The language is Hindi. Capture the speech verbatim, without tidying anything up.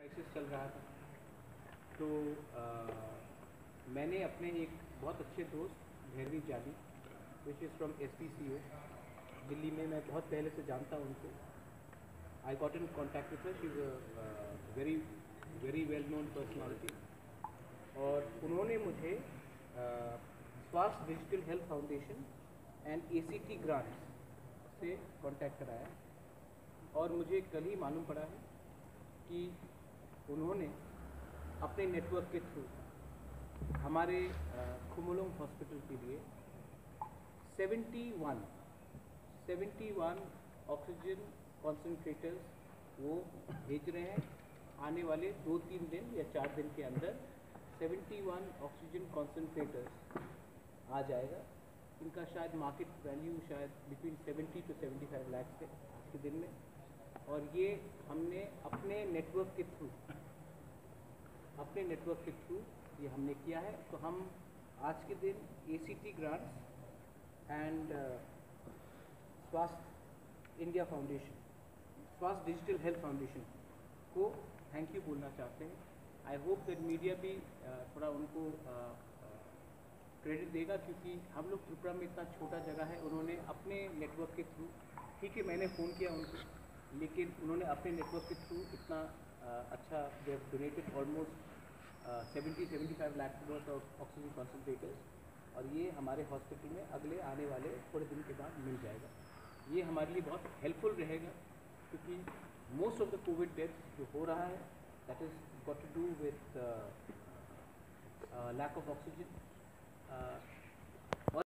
क्राइसिस चल रहा था, तो आ, मैंने अपने एक बहुत अच्छे दोस्त Bhairavi Jali which is from S P C O Delhi में, मैं बहुत पहले से जानता हूँ उनको। I got in contact with her, she is a very very well known personality. और उन्होंने मुझे Swasthya digital health foundation and A C T grants से कॉन्टैक्ट कराया, और मुझे कल ही मालूम पड़ा है कि उन्होंने अपने नेटवर्क के थ्रू हमारे खुमुलुंग हॉस्पिटल के लिए इकहत्तर इकहत्तर ऑक्सीजन कॉन्सेंट्रेटर्स वो भेज रहे हैं। आने वाले दो तीन दिन या चार दिन के अंदर इकहत्तर ऑक्सीजन कॉन्सेंट्रेटर्स आ जाएगा। इनका शायद मार्केट वैल्यू शायद बिटवीन सत्तर टू पचहत्तर लाख है आज के दिन में, और ये हमने अपने नेटवर्क के थ्रू अपने नेटवर्क के थ्रू ये हमने किया है। तो हम आज के दिन A C T grants and Swasthya India foundation, Swasthya digital health foundation को थैंक यू बोलना चाहते हैं। आई होप दैट मीडिया भी uh, थोड़ा उनको क्रेडिट uh, देगा, क्योंकि हम लोग त्रिपुरा में इतना छोटा जगह है, उन्होंने अपने नेटवर्क के थ्रू, ठीक है मैंने फ़ोन किया उनको, लेकिन उन्होंने अपने नेटवर्क के थ्रू इतना uh, अच्छा they have donated almost seventy seventy five lakh worth of oxygen concentrators, और ये हमारे हॉस्पिटल में अगले आने वाले थोड़े दिन के बाद मिल जाएगा। ये हमारे लिए बहुत हेल्पफुल रहेगा, क्योंकि most of the COVID death जो हो रहा है that is got to do with lack of oxygen.